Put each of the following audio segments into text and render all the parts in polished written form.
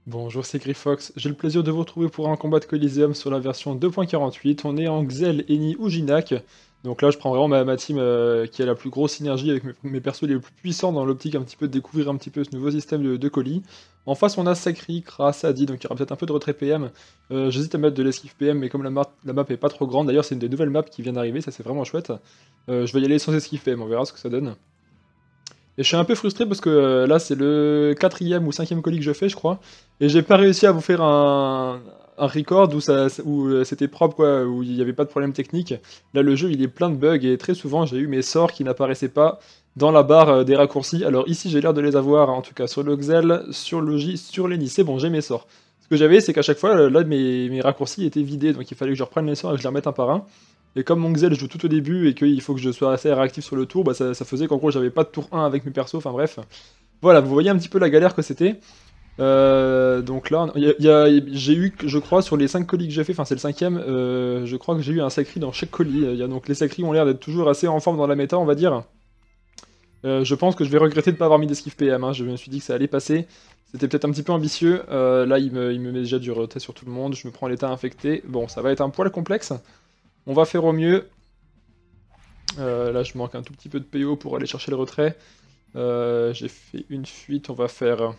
Bonjour, c'est Griffox. J'ai le plaisir de vous retrouver pour un combat de Coliseum sur la version 2.48. On est en Xel, Eni ou Jinak. Donc là, je prends vraiment ma team qui a la plus grosse synergie avec mes persos les plus puissants dans l'optique un petit peu de découvrir un petit peu ce nouveau système de colis. En face, on a Sakri, Kra, Sadi, donc il y aura peut-être un peu de retrait PM. J'hésite à mettre de l'esquive PM, mais comme la map est pas trop grande, d'ailleurs, c'est une des nouvelles maps qui vient d'arriver, ça c'est vraiment chouette. Je vais y aller sans esquive PM, on verra ce que ça donne. Et je suis un peu frustré parce que là, c'est le quatrième ou cinquième colis que je fais, je crois. Et j'ai pas réussi à vous faire un record où c'était propre, quoi, où il n'y avait pas de problème technique. Là, le jeu, il est plein de bugs et très souvent, j'ai eu mes sorts qui n'apparaissaient pas dans la barre des raccourcis. Alors ici, j'ai l'air de les avoir, en tout cas sur le Xel, sur le J, sur l'Eni. C'est bon, j'ai mes sorts. Ce que j'avais, c'est qu'à chaque fois, là, mes raccourcis étaient vidés, donc il fallait que je reprenne les sorts et que je les remette un par un. Et comme mon Xel joue tout au début et qu'il faut que je sois assez réactif sur le tour, bah ça faisait qu'en gros j'avais pas de tour 1 avec mes persos, enfin bref. Voilà, vous voyez un petit peu la galère que c'était. Donc là, j'ai eu, je crois, sur les 5 colis que j'ai fait, enfin c'est le cinquième, je crois que j'ai eu un sacri dans chaque colis. Donc les sacris ont l'air d'être toujours assez en forme dans la méta, on va dire. Je pense que je vais regretter de ne pas avoir mis d'esquive PM, hein. Je me suis dit que ça allait passer. C'était peut-être un petit peu ambitieux. Là, il me met déjà du retrait sur tout le monde. Je me prends l'état infecté. Bon, ça va être un poil complexe. On va faire au mieux. Là, je manque un tout petit peu de PO pour aller chercher le retrait. J'ai fait une fuite, on va faire...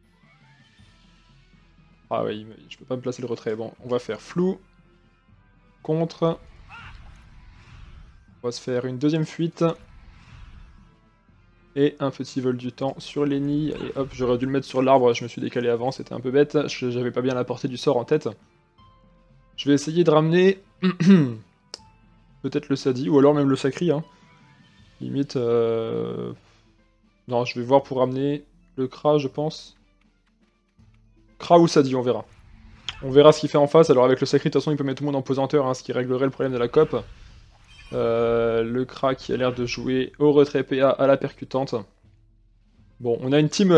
Ah oui, je peux pas me placer le retrait. Bon, on va faire flou. Contre. On va se faire une deuxième fuite. Et un petit vol du temps sur l'Eni. Et hop, j'aurais dû le mettre sur l'arbre, je me suis décalé avant, c'était un peu bête. J'avais pas bien la portée du sort en tête. Je vais essayer de ramener... peut-être le Sadi, ou alors même le Sakri, hein. Limite... Non, je vais voir pour ramener le Kra, je pense. Kra ou Sadi, on verra. On verra ce qu'il fait en face. Alors avec le Sakri, de toute façon, il peut mettre tout le monde en pesanteur, hein, ce qui réglerait le problème de la COP. Le Kra qui a l'air de jouer au retrait PA à la percutante. Bon, on a une team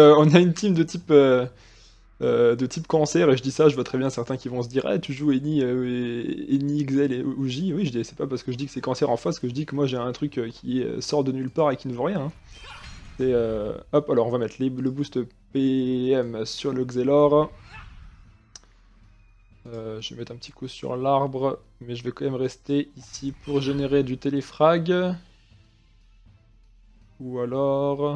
de type cancer, et je dis ça, je vois très bien certains qui vont se dire « Ah, tu joues Eni, Xel ou J ». Oui, c'est pas parce que je dis que c'est cancer en face que je dis que moi j'ai un truc qui sort de nulle part et qui ne vaut rien, hein. Hop, alors on va mettre le boost PM sur le Xelor. Je vais mettre un petit coup sur l'arbre, mais je vais quand même rester ici pour générer du téléfrag. Ou alors...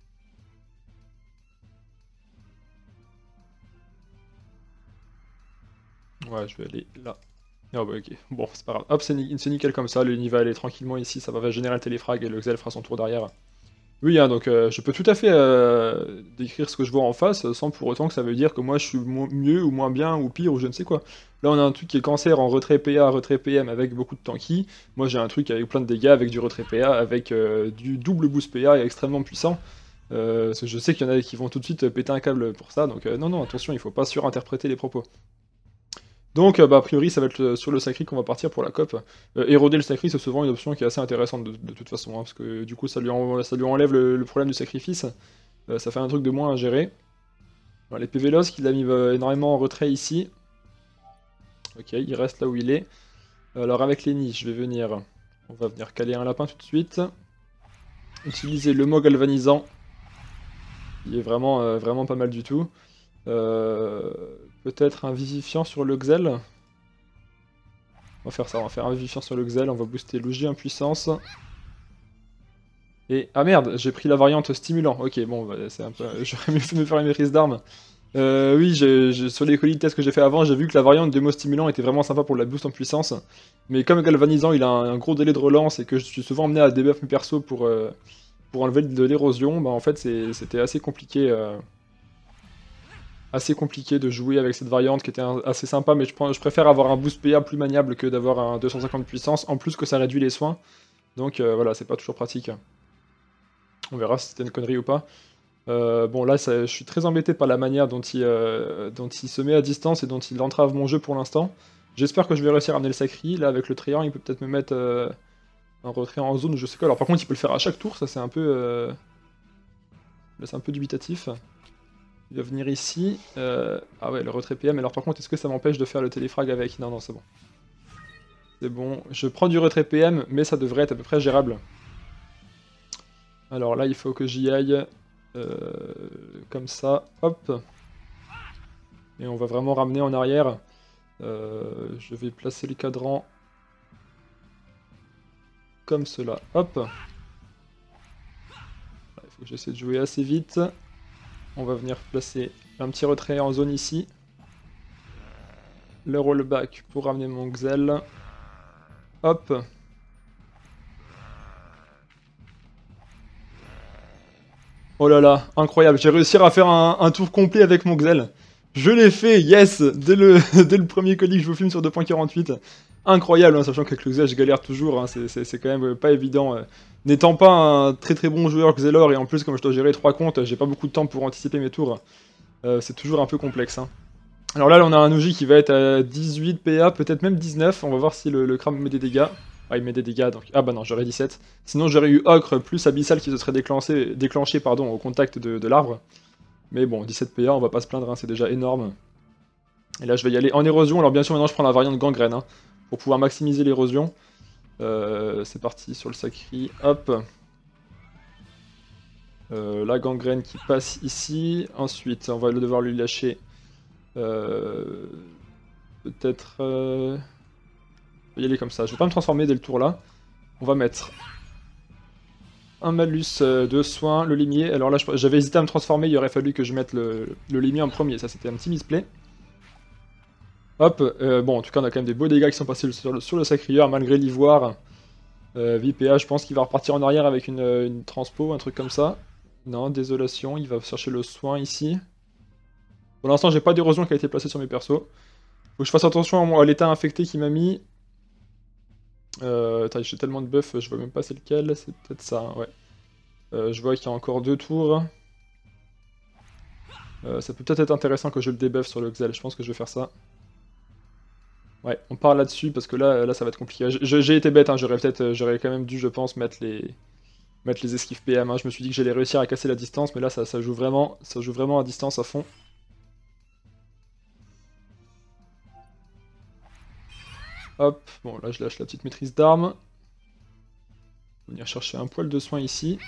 Ouais, je vais aller là. Ah bah ok, bon, c'est pas grave. Hop, c'est nickel comme ça, le Nini va aller tranquillement ici, ça va générer le téléfrag et le Xel fera son tour derrière. Oui, hein, donc je peux tout à fait décrire ce que je vois en face, sans pour autant que ça veut dire que moi je suis mieux ou moins bien ou pire ou je ne sais quoi. Là on a un truc qui est cancer en retrait PA, retrait PM avec beaucoup de tanky. Moi j'ai un truc avec plein de dégâts, avec du retrait PA, avec du double boost PA et extrêmement puissant. Parce que je sais qu'il y en a qui vont tout de suite péter un câble pour ça, donc non, non, attention, il faut pas surinterpréter les propos. Donc, bah, a priori, ça va être sur le Sacri qu'on va partir pour la COP. Éroder le Sacri, c'est souvent une option qui est assez intéressante de toute façon, hein, parce que du coup, ça lui enlève le problème du sacrifice. Ça fait un truc de moins à gérer. Alors, les PV qu'il a mis énormément en retrait ici. Ok, il reste là où il est. Alors, avec Lenny, je vais venir... On va venir caler un lapin tout de suite. Utiliser le mot galvanisant. Il est vraiment, vraiment pas mal du tout. Peut-être un vivifiant sur le Xel. On va faire ça, on va faire un vivifiant sur le Xel, on va booster Luigi en puissance. Et... Ah merde, j'ai pris la variante stimulant. Ok, bon, bah, c'est un peu... J'aurais mieux fait de me faire une maîtrise d'armes. Oui, sur les colis de test que j'ai fait avant, j'ai vu que la variante démo stimulant était vraiment sympa pour la boost en puissance. Mais comme galvanisant, il a un gros délai de relance et que je suis souvent amené à debuff mes persos pour enlever de l'érosion, bah en fait c'était assez compliqué. Assez compliqué de jouer avec cette variante qui était assez sympa, mais je préfère avoir un boost PA plus maniable que d'avoir un 250 de puissance, en plus que ça réduit les soins. Donc voilà, c'est pas toujours pratique. On verra si c'était une connerie ou pas. Bon là, je suis très embêté par la manière dont il se met à distance et dont il entrave mon jeu pour l'instant. J'espère que je vais réussir à amener le sacri. Là, avec le triangle, il peut peut-être me mettre un retrait en zone, je sais quoi. Alors par contre, il peut le faire à chaque tour, ça c'est un peu... Là, c'est un peu dubitatif. Il va venir ici. Ah ouais, le retrait PM. Alors par contre, est-ce que ça m'empêche de faire le téléfrag avec? Non, non, c'est bon. C'est bon. Je prends du retrait PM, mais ça devrait être à peu près gérable. Alors là, il faut que j'y aille. Comme ça. Hop. Et on va vraiment ramener en arrière. Je vais placer le cadran comme cela. Hop. Il faut que j'essaie de jouer assez vite. On va venir placer un petit retrait en zone ici. Le rollback pour ramener mon Xel. Hop. Oh là là, incroyable. J'ai réussi à faire un tour complet avec mon Xel. Je l'ai fait, yes, dès le premier colis que je vous filme sur 2.48. Incroyable, hein, sachant qu'avec le Xel, je galère toujours. Hein, c'est quand même pas évident. N'étant pas un très très bon joueur Xelor, et en plus, comme je dois gérer 3 comptes, j'ai pas beaucoup de temps pour anticiper mes tours. C'est toujours un peu complexe. Hein. Alors là, on a un Ouji qui va être à 18 PA, peut-être même 19. On va voir si le crame met des dégâts. Ah, il met des dégâts, donc... Ah bah non, j'aurais 17. Sinon, j'aurais eu Ocre plus Abyssal qui se serait déclenché au contact de l'arbre. Mais bon, 17 PA, on va pas se plaindre, hein, c'est déjà énorme. Et là, je vais y aller en érosion. Alors bien sûr, maintenant, je prends la variante gangrène, hein, pour pouvoir maximiser l'érosion. C'est parti sur le sacri, hop. La gangrène qui passe ici. Ensuite, on va devoir lui lâcher... peut-être... Je vais y aller comme ça. Je vais pas me transformer dès le tour là. On va mettre un malus de soin, le limier. Alors là, j'avais hésité à me transformer, il aurait fallu que je mette le limier en premier. Ça, c'était un petit misplay. Hop, bon, en tout cas, on a quand même des beaux dégâts qui sont passés sur le sacrieur, malgré l'ivoire. VPA, je pense qu'il va repartir en arrière avec une transpo, un truc comme ça. Non, désolation, il va chercher le soin ici. Pour l'instant, j'ai pas d'érosion qui a été placée sur mes persos. Faut que je fasse attention à l'état infecté qu'il m'a mis. J'ai tellement de buffs, je vois même pas c'est lequel, c'est peut-être ça, hein, ouais. Je vois qu'il y a encore 2 tours. Ça peut peut-être être intéressant que je le débuff sur le Xel, je pense que je vais faire ça. Ouais, on part là-dessus parce que là ça va être compliqué. J'ai été bête, hein, j'aurais quand même dû, je pense, mettre les esquives PM. Hein. Je me suis dit que j'allais réussir à casser la distance, mais là ça joue vraiment à distance à fond. Hop, bon là je lâche la petite maîtrise d'armes. Venir chercher un poil de soin ici.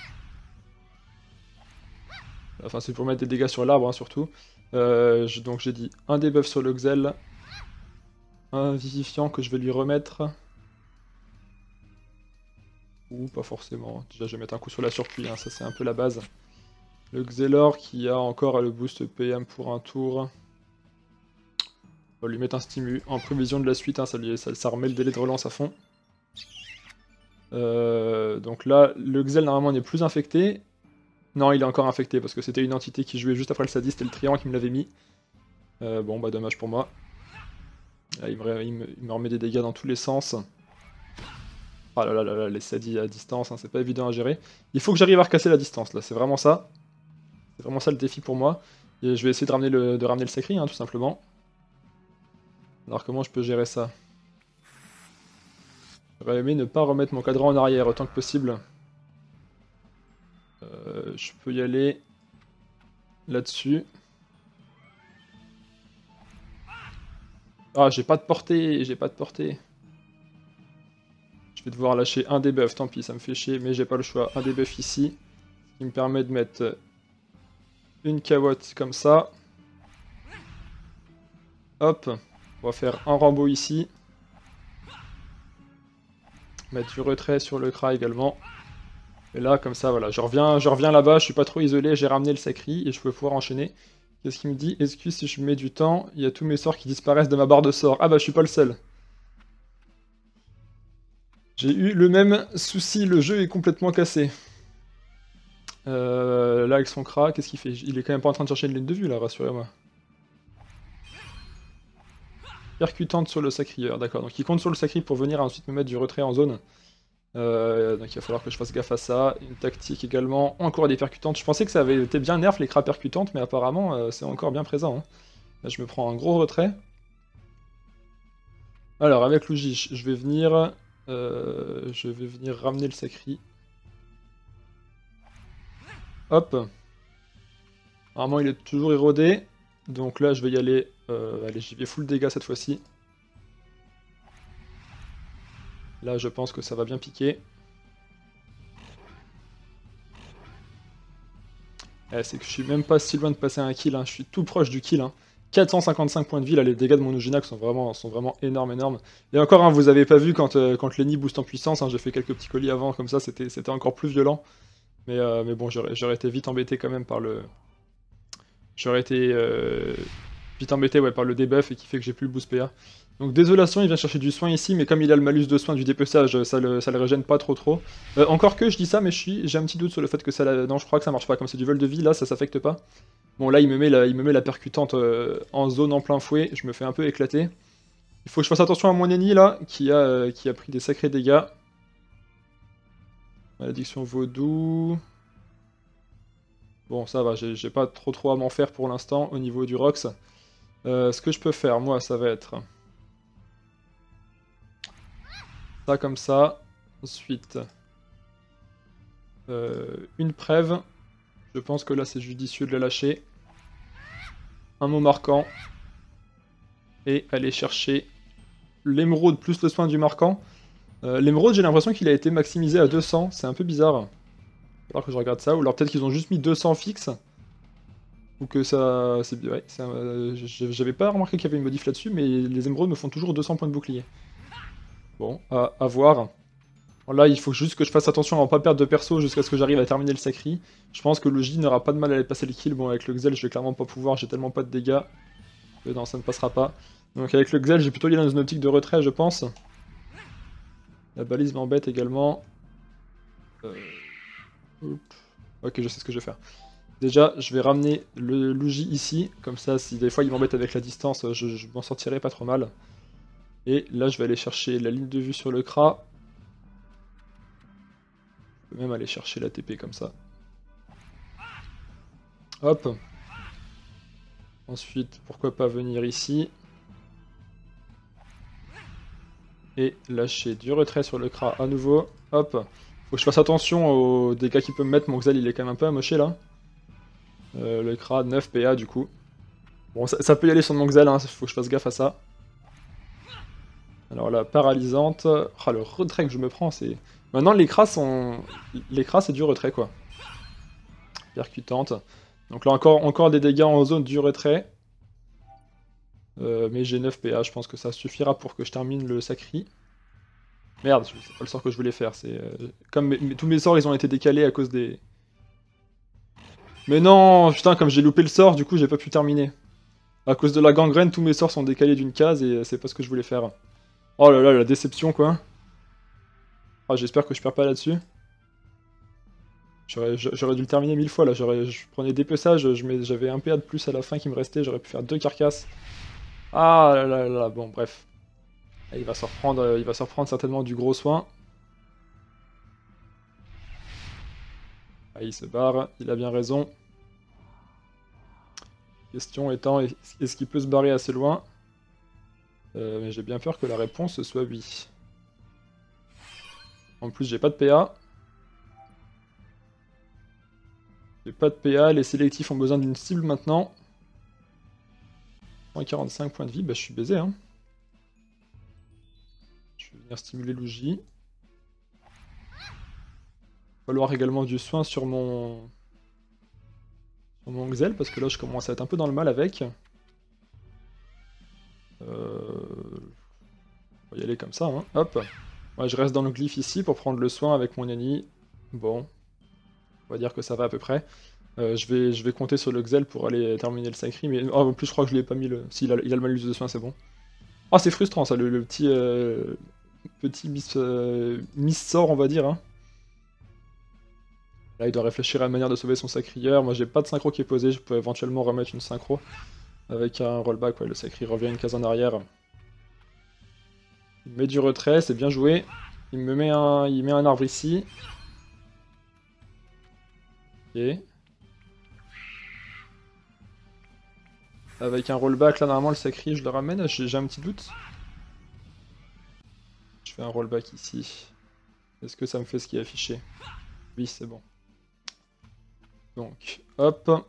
Enfin c'est pour mettre des dégâts sur l'arbre hein, surtout. Donc j'ai dit un debuff sur le Xel. Un vivifiant que je vais lui remettre. Ou pas forcément. Déjà je vais mettre un coup sur la surpluie, hein, ça c'est un peu la base. Le Xelor qui a encore le boost PM pour un tour. On va lui mettre un stimu en prévision de la suite, hein, ça remet le délai de relance à fond. Donc là, le Xel normalement n'est plus infecté. Non, il est encore infecté parce que c'était une entité qui jouait juste après le sadiste et le triangle qui me l'avait mis. Bon, bah dommage pour moi. Là, il me remet des dégâts dans tous les sens. Ah là là là là, les sadis à distance, hein, c'est pas évident à gérer. Il faut que j'arrive à recasser la distance, là, c'est vraiment ça. C'est vraiment ça le défi pour moi. Et je vais essayer de ramener le sacri, hein, tout simplement. Alors comment je peux gérer ça? J'aurais aimé ne pas remettre mon cadran en arrière autant que possible. Je peux y aller là-dessus. Ah, j'ai pas de portée, j'ai pas de portée. Je vais devoir lâcher un debuff, tant pis, ça me fait chier, mais j'ai pas le choix. Un debuff ici, qui me permet de mettre une cawotte comme ça. Hop, on va faire un Rambo ici. Mettre du retrait sur le Kra également. Et là, comme ça, voilà, je reviens là-bas, je suis pas trop isolé, j'ai ramené le sacri et je peux pouvoir enchaîner. Qu'est-ce qu'il me dit? Excuse si je mets du temps, il y a tous mes sorts qui disparaissent de ma barre de sorts. Ah bah, je suis pas le seul. J'ai eu le même souci, le jeu est complètement cassé. Là, avec son Kra, qu'est-ce qu'il fait? Il est quand même pas en train de chercher une ligne de vue, là, rassurez-moi. Percutante sur le sacrieur, d'accord. Donc il compte sur le sacri pour venir ensuite me mettre du retrait en zone. Donc il va falloir que je fasse gaffe à ça. Une tactique également, encore des percutantes. Je pensais que ça avait été bien nerf les Kra percutantes, mais apparemment c'est encore bien présent. Hein. Là je me prends un gros retrait. Alors avec Luigi, je vais venir ramener le sacri. Hop. Normalement il est toujours érodé. Donc là je vais y aller. Allez, j'y vais full dégâts cette fois-ci. Là je pense que ça va bien piquer. C'est que je suis même pas si loin de passer un kill, hein. Je suis tout proche du kill. Hein. 455 points de vie, là les dégâts de mon Ujinac sont vraiment énormes. Et encore, hein, vous avez pas vu quand Lenny booste en puissance, hein, j'ai fait quelques petits colis avant, comme ça c'était encore plus violent. Mais bon, j'aurais été vite embêté quand même par le... J'aurais été vite embêté ouais, par le debuff et qui fait que j'ai plus le boost PA. Donc désolation, il vient chercher du soin ici, mais comme il a le malus de soin du dépeçage, ça le régène pas trop. Encore que je dis ça, mais j'ai un petit doute sur le fait que ça... Non, je crois que ça marche pas, comme c'est du vol de vie, là ça s'affecte pas. Bon là il me met la percutante en zone en plein fouet, je me fais un peu éclater. Il faut que je fasse attention à mon ennemi là, qui a pris des sacrés dégâts. Malédiction vaudou... Bon, ça va, j'ai pas trop à m'en faire pour l'instant au niveau du Rox. Ce que je peux faire, moi, ça va être... ça comme ça. Ensuite... une prêve. Je pense que là, c'est judicieux de la lâcher. Un mot marquant. Et aller chercher l'émeraude plus le soin du marquant. L'émeraude, j'ai l'impression qu'il a été maximisé à 200. C'est un peu bizarre. Alors que je regarde ça, ou alors peut-être qu'ils ont juste mis 200 fixe. Ou que ça... Ouais, j'avais pas remarqué qu'il y avait une modif là-dessus, mais les émeraudes me font toujours 200 points de bouclier. Bon, à voir. Bon, là, il faut juste que je fasse attention à ne pas perdre de perso jusqu'à ce que j'arrive à terminer le sacri. Je pense que le J n'aura pas de mal à aller passer le kill. Bon, avec le Xel, je vais clairement pas pouvoir, j'ai tellement pas de dégâts. Non, ça ne passera pas. Donc avec le Xel, j'ai plutôt lié dans une optique de retrait, je pense. La balise m'embête également. Ok, je sais ce que je vais faire. Déjà, je vais ramener le Luigi ici, comme ça, si des fois il m'embête avec la distance, je m'en sortirai pas trop mal. Et là, je vais aller chercher la ligne de vue sur le Kra. Je peux même aller chercher la TP comme ça. Hop. Ensuite, pourquoi pas venir ici. Et lâcher du retrait sur le Kra à nouveau. Hop. Faut que je fasse attention aux dégâts qu'il peut me mettre. Mon Xel, il est quand même un peu amoché là. Le Kra, 9 PA du coup. Bon, ça peut y aller sur mon Xel, hein, faut que je fasse gaffe à ça. Alors la paralysante... Ah, le retrait que je me prends, c'est... Maintenant, les Kras sont... Les Kras, c'est du retrait, quoi. Percutante. Donc là, encore des dégâts en zone du retrait. Mais j'ai 9 PA, je pense que ça suffira pour que je termine le sacri. Merde, c'est pas le sort que je voulais faire. C'est comme tous mes sorts, ils ont été décalés à cause des... Mais non, putain, comme j'ai loupé le sort, du coup, j'ai pas pu terminer. À cause de la gangrène, tous mes sorts sont décalés d'une case et c'est pas ce que je voulais faire. Oh là là, la déception, quoi. Ah, j'espère que je perds pas là-dessus. J'aurais dû le terminer 1000 fois, là. Je prenais dépeçage, j'avais un PA de plus à la fin qui me restait, j'aurais pu faire 2 carcasses. Ah là là là, bon, bref. Il va se reprendre certainement du gros soin. Ah, il se barre, il a bien raison. Question étant, est-ce qu'il peut se barrer assez loin? Mais j'ai bien peur que la réponse soit oui. En plus, j'ai pas de PA. J'ai pas de PA, les sélectifs ont besoin d'une cible maintenant. 145 points de vie, bah je suis baisé, hein. Je vais venir stimuler Luigi. Il va falloir également du soin sur mon Xel, parce que là je commence à être un peu dans le mal avec. On va y aller comme ça, hein. Hop. Moi je reste dans le glyphe ici pour prendre le soin avec mon ennemi. Bon. On va dire que ça va à peu près. Je vais compter sur le Xel pour aller terminer le sacri, mais oh, en plus je crois que je lui ai pas mis le... Si, il a le malus de soin, c'est bon. Ah, c'est frustrant ça, le petit miss sort, on va dire. Hein. Là, il doit réfléchir à la manière de sauver son sacrieur. Moi, j'ai pas de synchro qui est posé, je peux éventuellement remettre une synchro avec un rollback. Ouais, le sacri revient une case en arrière. Il met du retrait, c'est bien joué. Il met un arbre ici. Ok. Avec un rollback, là, normalement, le sacri, je le ramène. J'ai un petit doute. Je fais un rollback ici. Est-ce que ça me fait ce qui est affiché? Oui, c'est bon. Donc, hop.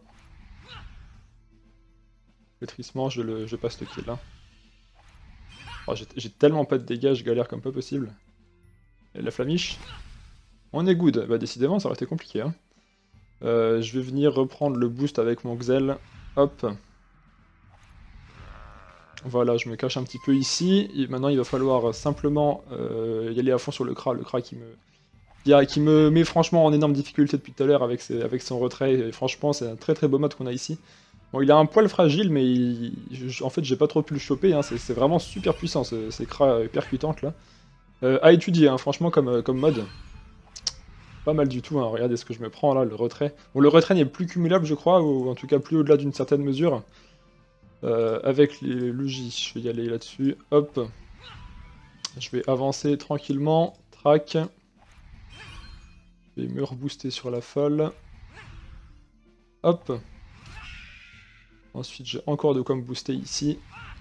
Pétrissement, je passe le kill. Hein. Oh, j'ai tellement pas de dégâts, je galère comme pas possible. Et la flamiche. On est good. Bah, décidément, ça aurait été compliqué. Hein. Je vais venir reprendre le boost avec mon Xel. Hop. Voilà, je me cache un petit peu ici. Et maintenant, il va falloir simplement y aller à fond sur le Kra. Le Kra qui me met franchement en énorme difficulté depuis tout à l'heure avec son retrait. Et franchement, c'est un très très beau mode qu'on a ici. Bon, il a un poil fragile, mais en fait, j'ai pas trop pu le choper. Hein. C'est vraiment super puissant, ces Kra percutantes là. À étudier, hein, franchement, comme mode. Pas mal du tout, hein. Regardez ce que je me prends là, le retrait. Bon, le retrait n'est plus cumulable, je crois, ou en tout cas plus au-delà d'une certaine mesure. Avec les logis, je vais y aller là-dessus. Hop. Je vais avancer tranquillement. Trac. Je vais me rebooster sur la folle. Hop. Ensuite, j'ai encore de quoi me booster ici.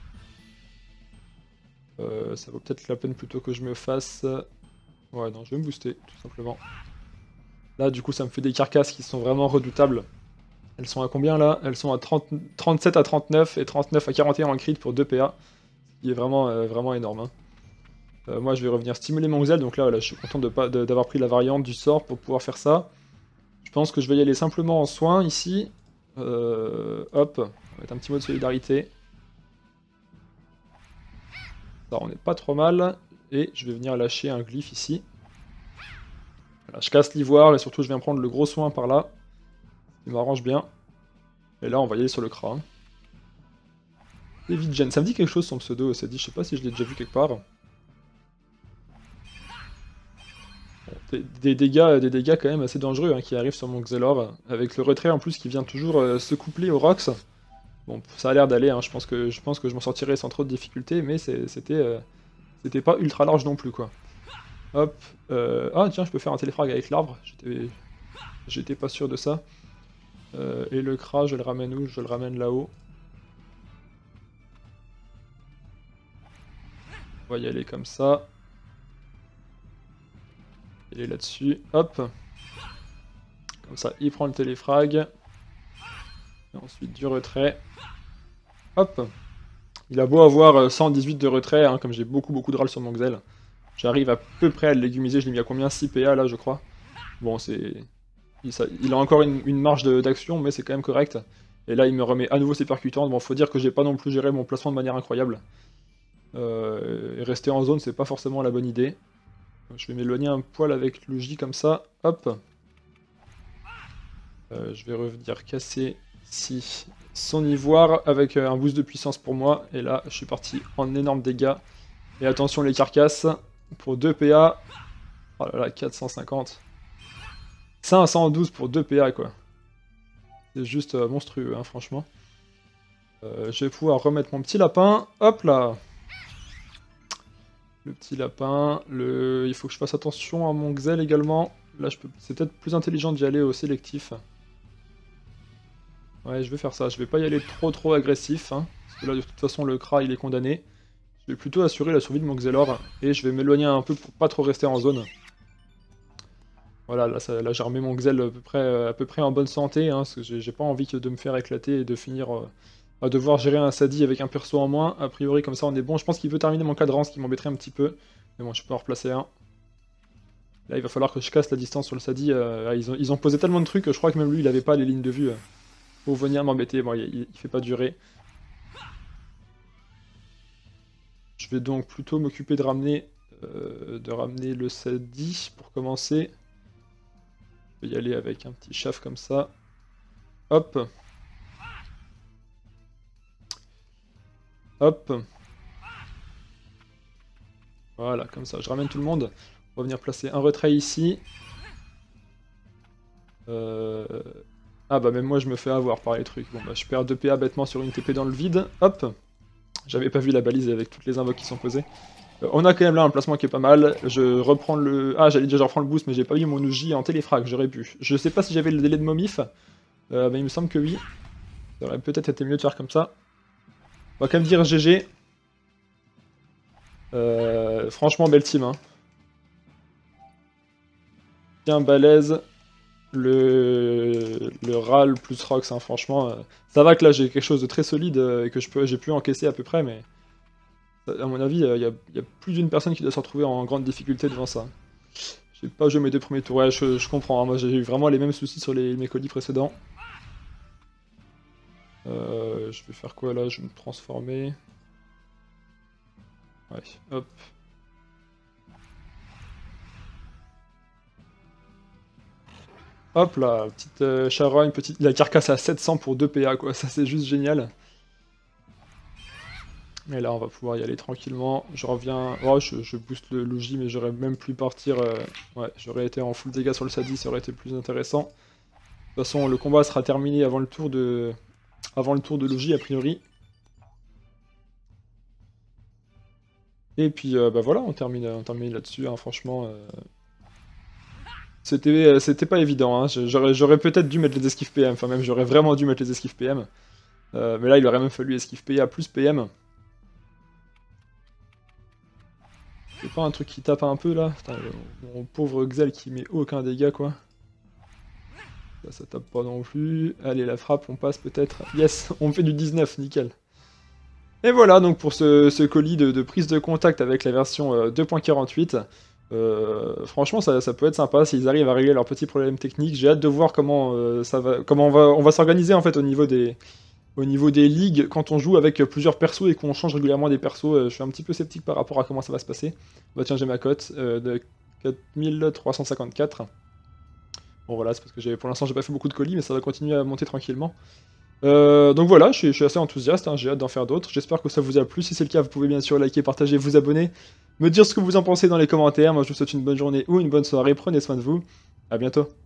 Ça vaut peut-être la peine plutôt que je me fasse... Ouais, non, je vais me booster, tout simplement. Là, du coup, ça me fait des carcasses qui sont vraiment redoutables. Elles sont à combien, là? Elles sont à 37 à 39 et 39 à 41 en crit pour 2 PA. Ce qui est vraiment, vraiment énorme. Hein. Moi, je vais revenir stimuler mon Xel. Donc là, voilà, je suis content d'avoir pris la variante du sort pour pouvoir faire ça. Je pense que je vais y aller simplement en soin, ici. Hop, on va mettre un petit mot de solidarité. Ça, on est pas trop mal. Et je vais venir lâcher un glyphe ici. Voilà, je casse l'ivoire et surtout je viens prendre le gros soin par là. Il m'arrange bien. Et là on va y aller sur le Kra. David Gen, ça me dit quelque chose son pseudo, ça dit, je sais pas si je l'ai déjà vu quelque part. Bon, des dégâts quand même assez dangereux hein, qui arrivent sur mon Xelor. Avec le retrait en plus qui vient toujours se coupler au Rox. Bon, ça a l'air d'aller, hein, je pense que je m'en sortirai sans trop de difficultés, mais c'était pas ultra large non plus quoi. Hop, ah tiens, je peux faire un téléfrag avec l'arbre, j'étais pas sûr de ça. Et le Kra, je le ramène où? Je le ramène là-haut. On va y aller comme ça. Il est là-dessus, hop. Comme ça, il prend le téléfrag. Et ensuite du retrait. Hop. Il a beau avoir 118 de retrait, hein, comme j'ai beaucoup de râles sur mon Xel. J'arrive à peu près à le légumiser, je l'ai mis à combien? 6 PA là je crois. Bon c'est... Il a encore une marge d'action mais c'est quand même correct. Et là il me remet à nouveau ses percutantes. Bon faut dire que j'ai pas non plus géré mon placement de manière incroyable. Et rester en zone c'est pas forcément la bonne idée. Je vais m'éloigner un poil avec le J comme ça. Hop. Je vais revenir casser ici son ivoire avec un boost de puissance pour moi. Et là je suis parti en énorme dégâts. Et attention les carcasses. Pour 2 PA. Oh là là, 450. 512 pour 2 PA quoi. C'est juste monstrueux hein, franchement. Je vais pouvoir remettre mon petit lapin. Hop là. Le petit lapin. Il faut que je fasse attention à mon Xel également. Là c'est peut-être plus intelligent d'y aller au sélectif. Ouais je vais faire ça. Je vais pas y aller trop agressif. Hein, parce que là de toute façon le Kra il est condamné. Je vais plutôt assurer la survie de mon Xelor, et je vais m'éloigner un peu pour pas trop rester en zone. Voilà, là j'ai remis mon Xel à peu près en bonne santé, hein, parce que j'ai pas envie de me faire éclater et de finir à devoir gérer un Sadi avec un perso en moins. A priori comme ça on est bon, je pense qu'il veut terminer mon cadran, ce qui m'embêterait un petit peu. Mais bon, je peux en replacer un. Là il va falloir que je casse la distance sur le Sadi, ils ont posé tellement de trucs que je crois que même lui il avait pas les lignes de vue pour venir m'embêter, bon il fait pas durer. Je vais donc plutôt m'occuper de ramener le Sadi pour commencer. Je vais y aller avec un petit chaf comme ça. Hop. Hop. Voilà, comme ça. Je ramène tout le monde. On va venir placer un retrait ici. Ah bah même moi je me fais avoir par les trucs. Bon bah je perds 2 PA bêtement sur une TP dans le vide. Hop. J'avais pas vu la balise avec toutes les invoques qui sont posées. On a quand même là un placement qui est pas mal. Je reprends le... Ah j'allais déjà reprendre le boost mais j'ai pas eu mon Uji en téléfrag, j'aurais pu. Je sais pas si j'avais le délai de momif. Mais il me semble que oui. Ça aurait peut-être été mieux de faire comme ça. On va quand même dire GG. Franchement belle team. Hein. Bien balèze. Le RAL plus Rox, hein, franchement. Ça va que là j'ai quelque chose de très solide et que j'ai pu encaisser à peu près, mais... À mon avis, il y a plus d'une personne qui doit se retrouver en grande difficulté devant ça. J'ai pas joué mes 2 premiers tours, ouais, je comprends, hein. Moi j'ai eu vraiment les mêmes soucis sur mes colis précédents. Je vais faire quoi là? Je vais me transformer. Ouais, hop. Hop là, petite charogne, la carcasse à 700 pour 2 PA quoi, ça c'est juste génial. Et là on va pouvoir y aller tranquillement, je reviens... Oh je booste le logis mais j'aurais même pu partir... Ouais, j'aurais été en full dégâts sur le Sadi, ça aurait été plus intéressant. De toute façon le combat sera terminé avant le tour de logis a priori. Et puis bah voilà, on termine là-dessus, hein, franchement... C'était pas évident, hein. J'aurais peut-être dû mettre les esquives PM, enfin même j'aurais vraiment dû mettre les esquives PM. Mais là il aurait même fallu esquive PA plus PM. C'est pas un truc qui tape un peu là? Putain, mon pauvre Xel qui met aucun dégât quoi. Ça tape pas non plus. Allez la frappe, on passe peut-être. Yes, on fait du 19, nickel. Et voilà donc pour ce colis de prise de contact avec la version 2.48. Franchement ça peut être sympa s'ils arrivent à régler leurs petits problèmes techniques. J'ai hâte de voir comment on va s'organiser en fait au niveau des ligues quand on joue avec plusieurs persos et qu'on change régulièrement des persos. Je suis un petit peu sceptique par rapport à comment ça va se passer. Bah tiens j'ai ma cote de 4354. Bon voilà, c'est parce que pour l'instant j'ai pas fait beaucoup de colis mais ça va continuer à monter tranquillement. Donc voilà, je suis assez enthousiaste, hein, j'ai hâte d'en faire d'autres. J'espère que ça vous a plu. Si c'est le cas, vous pouvez bien sûr liker, partager, vous abonner, me dire ce que vous en pensez dans les commentaires. Moi je vous souhaite une bonne journée ou une bonne soirée. Prenez soin de vous. À bientôt.